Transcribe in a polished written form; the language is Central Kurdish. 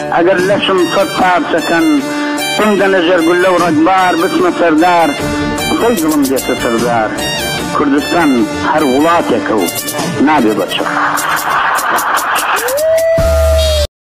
ئەگەر لەشم سەد پارچەکەن سنگە لەژێر گولە و ڕەگبار بچمە سەردار قسەی دڵم دێتە سەردار کوردستان هەر وڵاتێکە و نابێ بەچە